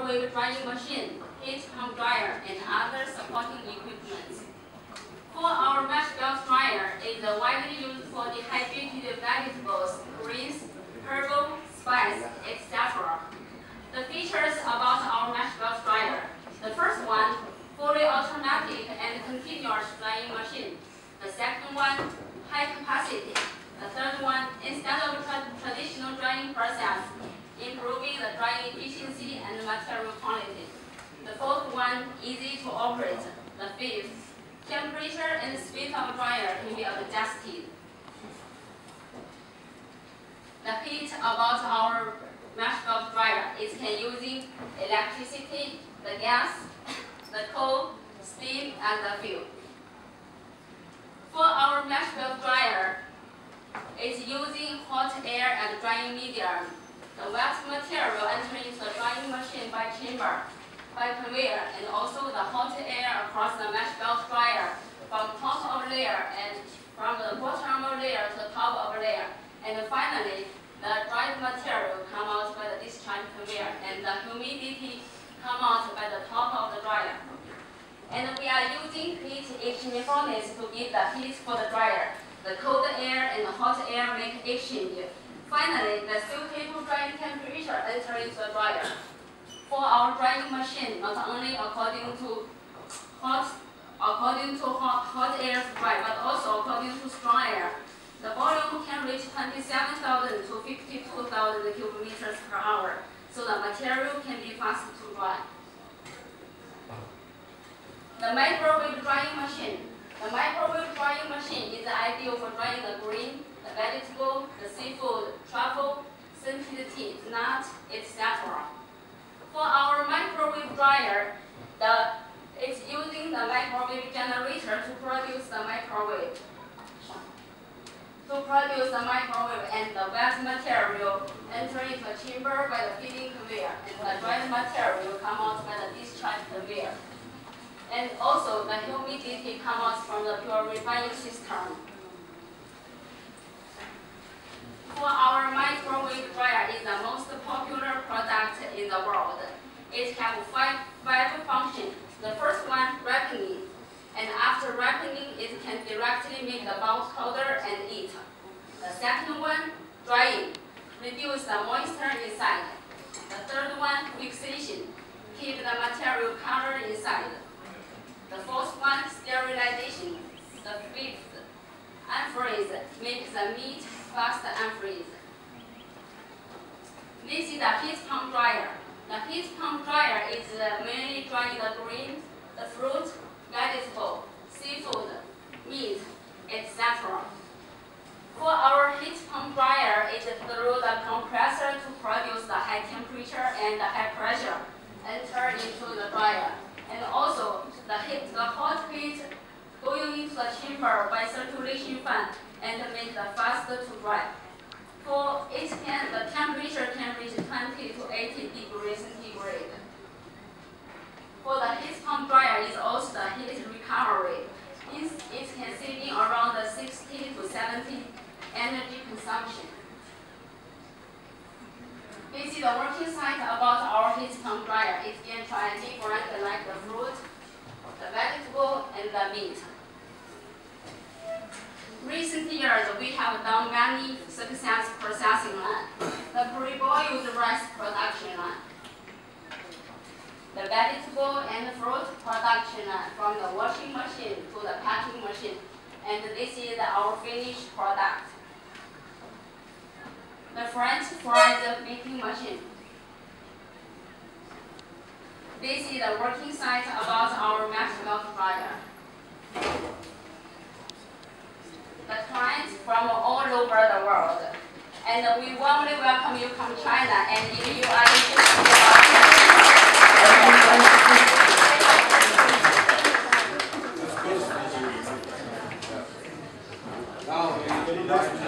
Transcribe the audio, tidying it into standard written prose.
microwave drying machine, heat pump dryer, and other supporting equipment. For our mash belt dryer is widely used for dehydrated vegetables, greens, herbal, spice, etc. The features about our mash belt dryer. The first one, fully automatic and continuous drying machine. The second one, high capacity. The third one, instead of traditional drying process, improving the drying efficiency and material quality. The fourth one, easy to operate. The fifth, temperature and speed of dryer can be adjusted. The heat about our mash belt dryer is can using electricity, the gas, the coal, steam, and the fuel. For our mash belt dryer, it's using hot air and drying medium. The wet material enters into the drying machine by chamber, by conveyor, and also the hot air across the mash belt dryer from top of layer and from the bottom of layer to the top of layer. And finally, the dried material come out by the discharge conveyor, and the humidity come out by the top of the dryer. And we are using heat exchange furnace to give the heat for the dryer. The cold air and the hot air make exchange. Finally, the suitable drying temperature enter into the dryer. For our drying machine, not only according to hot air to dry, but also according to strong air. The volume can reach 27,000 to 52,000 cubic meters per hour, so the material can be fast to dry. The microwave drying machine. The microwave drying machine is ideal for drying the green, the vegetable, the seafood, truffle, scented tea, nut, etc. For our microwave dryer, it's using the microwave generator to produce the microwave. And the wet material enter into a chamber by the feeding conveyor, and the dried material come out by the discharge conveyor. And also the humidity comes out from the purifying system. For our microwave dryer is the most popular product in the world. It has five functions. The first one, ripening. And after ripening, it can directly make the bulk powder and eat. The second one, drying. Reduce the moisture inside. The third one, fixation. Keep the material covered inside. The fourth one, sterilization. The fifth, unfreeze. Make the meat fast unfreeze. This is the heat pump dryer. The heat pump dryer is mainly drying the greens, the fruit, vegetable, seafood, meat, etc. For our heat pump dryer, it is through the compressor to produce the high temperature and the high pressure enter into the dryer. And also the hot heat going into the chamber by circulation fan and make the faster to dry. For the temperature can reach 20 to 80 degrees centigrade. For the heat pump dryer is also the heat recovery. It can save in around the 60 to 70 energy consumption. This is the working site about our heat pump dryer. It can try different like the fruit, the vegetable, and the meat. Recent years, we have done many success processing lines. The pre-boiled rice production line, the vegetable and fruit production line from the washing machine to the packing machine. And this is our finished product. The French fries making machine. This is the working site about our mash belt dryer. The clients from all over the world. And we warmly welcome you from China, and if you are interested